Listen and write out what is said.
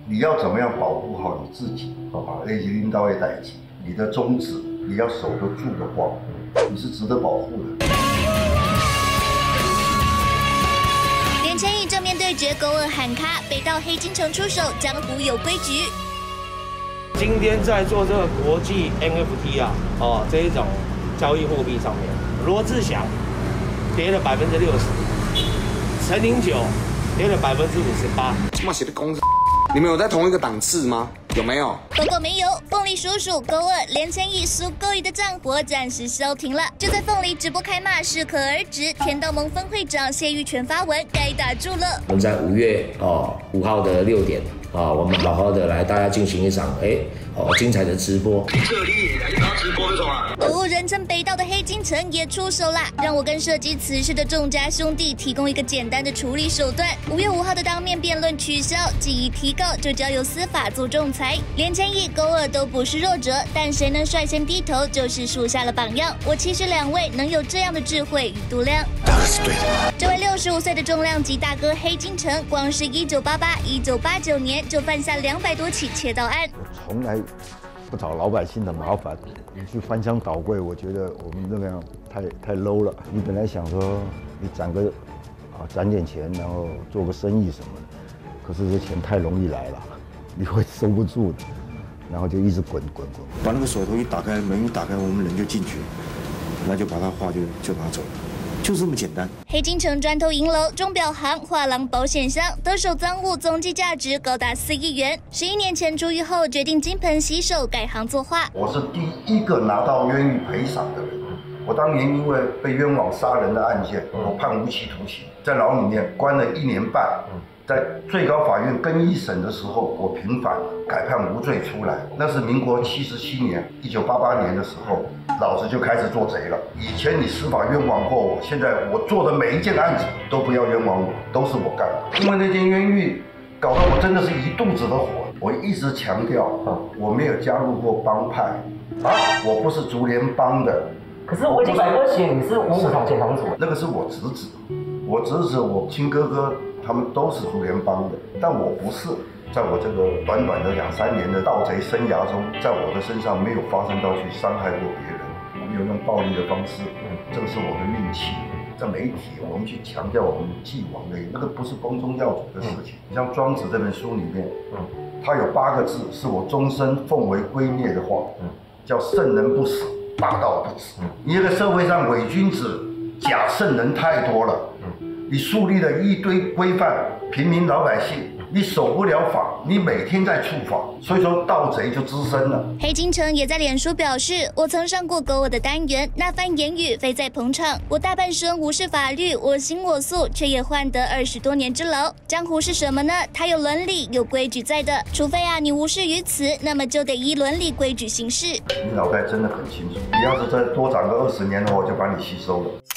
你要怎么样保护好你自己？那些领导的代志，你的宗旨你要守得住的话，你是值得保护的。 连千亿正面对决勾二喊卡，北到黑金城出手，江湖有规矩。 今天在做这个国际 NFT 这一种交易货币上面，罗志祥跌了60%，陈零九跌了58%。 他妈写的公司，你们有在同一个档次吗？有没有？ 不过没有，凤梨叔叔勾二连千亿输勾一的战火暂时消停了。就在凤梨直播开骂，适可而止。天道盟分会长谢玉泉发文，该打住了。 我们在5月5号的6点我们好好的来大家进行一场精彩的直播。 这里也要直播这种啊？ 人称北道的黑金城也出手啦，让我跟涉及此事的众家兄弟提供一个简单的处理手段。5月5号的当面辩论取消，既已提告，就交由司法做仲裁。连千亿、勾二都不是弱者，但谁能率先低头，就是树下了榜样。我期许两位能有这样的智慧与度量。 当然是对的。 这位65岁的重量级大哥黑金城，光是1988、1989年就犯下200多起窃盗案。 我从来不找老百姓的麻烦，你去翻箱倒柜，我觉得我们这样太 low 了。你本来想说你攒点钱，然后做个生意什么的，可是这钱太容易来了，你会收不住的，然后就一直滚。 把那个手头一打开，门一打开，我们人就进去了，那就把他画就拿走了。就这么简单。 黑金城砖头银楼、钟表行、画廊保险箱，得手赃物总计价值高达4亿元。11年前出狱后，决定金盆洗手，改行作画。 我是第一个拿到冤狱赔偿的人。我当年因为被冤枉杀人的案件，我判无期徒刑，在牢里面关了1年半。在最高法院更一审的时候，我平反了，改判无罪出来。那是民国77年，1988年的时候，老子就开始做贼了。以前你司法冤枉过我，现在我做的每一件案子都不要冤枉我，都是我干的。因为那件冤狱，搞得我真的是一肚子的火。我一直强调，我没有加入过帮派，我不是竹联帮的。 可是维基百科写你是55堂前堂主， 那个是我侄子，我亲哥哥。他们都是竹联帮的，但我不是。在我这个短短的2、3年的盗贼生涯中，在我的身上没有发生到去伤害过别人，我没有用暴力的方式，这个是我的运气。在媒体，我们去强调我们既往的，那个不是光宗耀祖的事情。像《庄子》这本书里面，它有8个字是我终身奉为圭臬的话，叫“圣人不死，大道不止”。你这个社会上伪君子、假圣人太多了。你树立了一堆规范，平民老百姓你守不了法，你每天在触法，所以说盗贼就滋生了。 黑金城也在脸书表示，我曾上过勾二的单元，那番言语非在捧场。我大半生无视法律，我行我素，却也换得20多年之牢。江湖是什么呢？它有伦理，有规矩在的。除非你无视于此，那么就得依伦理规矩行事。 你脑袋真的很清楚，你要是再多长个20年的话，我就把你吸收了。